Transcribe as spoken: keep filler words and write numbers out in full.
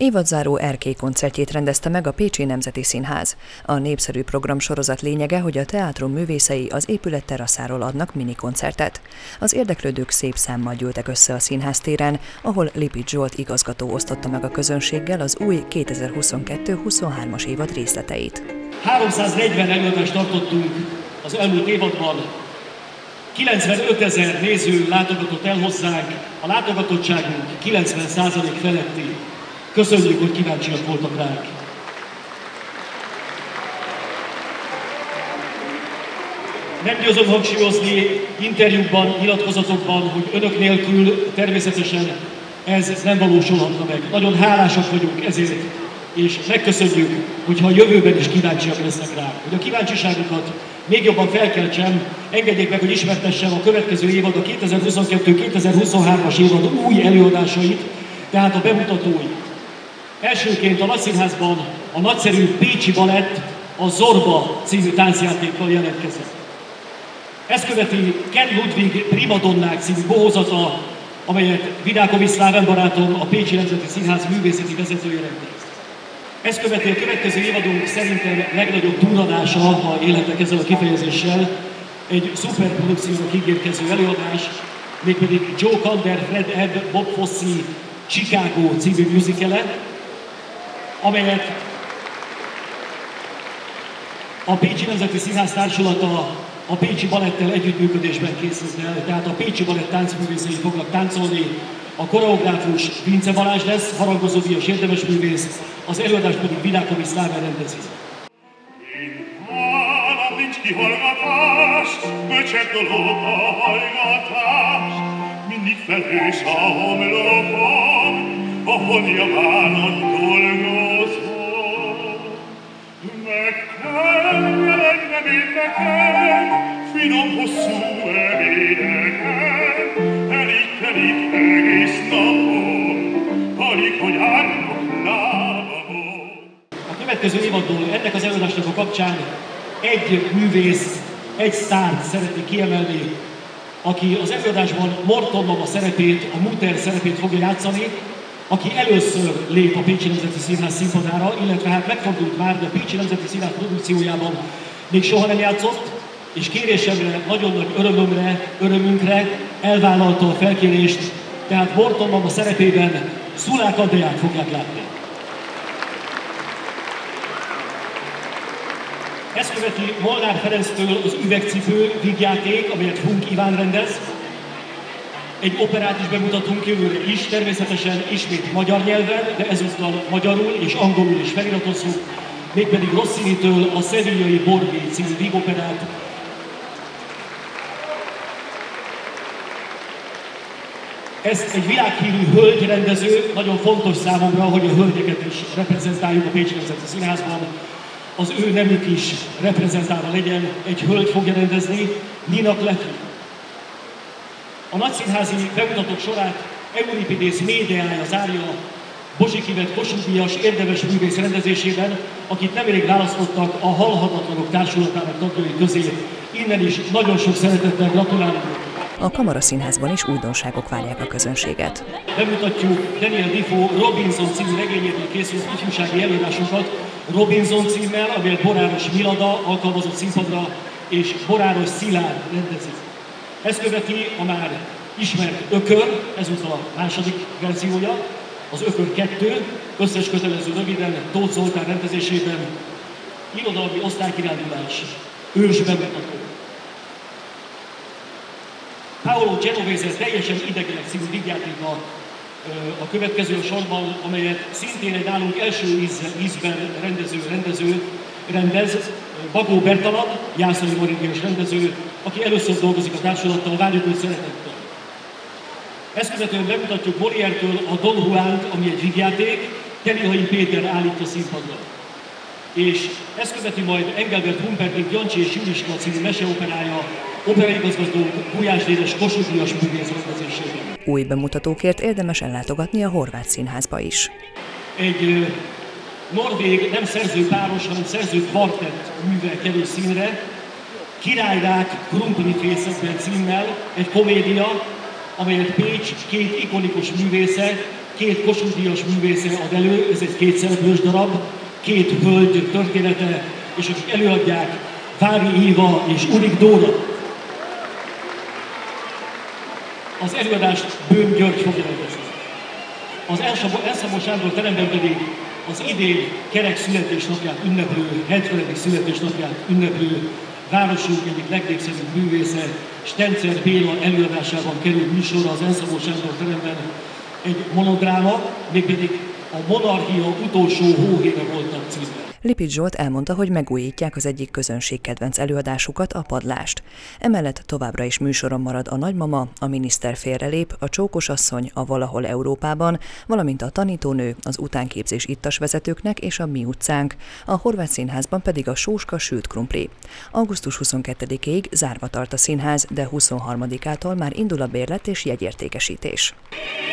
Évadzáró erkély koncertjét rendezte meg a Pécsi Nemzeti Színház. A népszerű programsorozat lényege, hogy a teátrum művészei az épület teraszáról adnak minikoncertet. Az érdeklődők szép számmal gyűltek össze a színház téren, ahol Lipicz Zsolt igazgató osztotta meg a közönséggel az új kétezer-huszonkettő huszonhármas évad részleteit. háromszáznegyven előadást tartottunk az elmúlt évadban. kilencvenöt ezer néző látogatott el hozzánk, a látogatottságunk kilencven százalék feletti. Köszönjük, hogy kíváncsiak voltak ránk. Nem győzöm hangsúlyozni interjúkban, nyilatkozatokban, hogy önök nélkül természetesen ez nem valósulhatna meg. Nagyon hálásak vagyunk ezért, és megköszönjük, hogyha a jövőben is kíváncsiak lesznek rá. Hogy a kíváncsiságukat még jobban felkeltsem, engedjék meg, hogy ismertessem a következő évad, a kétezer-huszonkettő kétezer-huszonhármas évad új előadásait, tehát a bemutatói. Elsőként a Nagyszínházban a nagyszerű pécsi balett a Zorba című táncjátékkal jelentkezett. Ezt követi Ken Ludwig Primadonnák című bohózata, amelyet Vidákovics Szláven barátom, a Pécsi Nemzeti Színház művészeti vezetője rendez. Ezt követi a következő évadunk szerintem legnagyobb durranása, ha élhetek ezzel a kifejezéssel, egy szuperprodukciónak ígérkező előadás, mégpedig Joe Kander, Fred Ebb, Bob Fosse Chicago című musicale, amelyet a Pécsi Nemzeti Színház társulata a Pécsi Balettel együttműködésben készült el, tehát a Pécsi Balett táncművészei fognak táncolni, a koreográfus Vince Balázs lesz, harangozódíjas érdemesművész, az előadást pedig Vidákovics Szláven rendezi. Nincs kihallgatás, böcsebb dolog a hallgatás, mindig felhős a homlokon, ahol javáron dolgozol. Meg kell jelennem én nekem, finom hosszú ebédeken, telik-telik egész napon, alig, hogy árnyok lábamon. A következő évadból ennek az előadásnak a kapcsán egy művész, egy sztárt szeretnék kiemelni, aki az előadásban Morton Mama szerepét, a Mutter szerepét fogja játszani, aki először lép a Pécsi Nemzeti Színház színpadára, illetve hát megfordult már, de a Pécsi Nemzeti Színház produkciójában még soha nem játszott, és kérésemre, nagyon nagy örömömre, örömünkre elvállalta a felkérést, tehát Morton Mama szerepében Szulák Andreát fogják látni. Ezt követi Molnár Ferenctől az Üvegcipő vígjáték, amelyet Funk Iván rendez. Egy operát is bemutatunk jövőre is, természetesen ismét magyar nyelven, de ezúttal magyarul és angolul is feliratozzuk, mégpedig Rossini-től a Sevillai Borghi című vígoperát. Ezt egy világhírű hölgy rendező, nagyon fontos számomra, hogy a hölgyeket is reprezentáljuk a Pécsi Nemzeti Színházban. Az ő nemük is reprezentálva legyen, egy hölgy fogja rendezni, Nina Kletri. A nagyszínházi bemutatók sorát Euripides Médeája zárja Bozsik Ivett Kossuth Díjas érdemes művész rendezésében, akit nemrég választottak a Halhatatlanok Társulatának tagjai közé. Innen is nagyon sok szeretettel gratulálunk. A Kamaraszínházban is újdonságok várják a közönséget. Bemutatjuk Daniel Defoe Robinson című regényéből készült ifjúsági előadásokat, Robinson címmel, amelyet Boráros Milada alkalmazott színpadra, és Boráros Szilárd rendezik. Ezt követi a már ismert Ökör, ezúttal a második verziója, az Ökör kettő, összes kötelező röviden, Tóth Zoltán rendezésében, irodalmi osztálykirándulás, ős bemutató. Paolo Genovese teljesen idegenek című vígjátéka a következő a sorban, amelyet szintén egy nálunk első ízben rendező, rendező rendez, Bagó Bertalan, Jászai Morindiós rendező, aki először dolgozik a társulattal, várjuk őt szeretettel. Ezt követően bemutatjuk Molière-től a Don Juan-t, ami egy vígjáték, Telihai Péter állítja színpadra. És ezt követi majd Engelbert Humperdinck Jancsi és Juliska című meseoperája, operaigazgatónk Gulyás Dénes Kossuth Díjas művész rendezésében. Új bemutatókért érdemes ellátogatni a Horváth Színházba is. Egy norvég, nem szerzőpáros, hanem szerző kvartett művel kerül színre, Királyrák krumplifészekben címmel, egy komédia, amelyet Pécs két ikonikus művésze, két Kossuth Díjas művésze ad elő, ez egy kétszereplős darab, két hölgy története, és akik előadják, Vári Éva és Urik Dóra. Az előadást Böhm György fogja rendezni. Az Elszabó Sándor teremben pedig az idén kerek születésnapját ünneplő, hetvenedik születésnapját ünneplő városunk egyik legnépszerűbb művésze, Stencer Béla előadásában kerül műsorra az Elszabó Sándor teremben egy monodráma, mégpedig a Monarchia utolsó hóhéra voltak címben. Lipicz Zsolt elmondta, hogy megújítják az egyik közönségkedvenc előadásukat, a Padlást. Emellett továbbra is műsoron marad a Nagymama, a Miniszter félrelép, a Csókosasszony, a Valahol Európában, valamint a Tanítónő, az utánképzés ittasvezetőknek és a Mi utcánk, a Horváth Színházban pedig a Sóska sült krumpli. augusztus huszonkettedikéig zárva tart a színház, de huszonharmadikától már indul a bérlet és jegyértékesítés.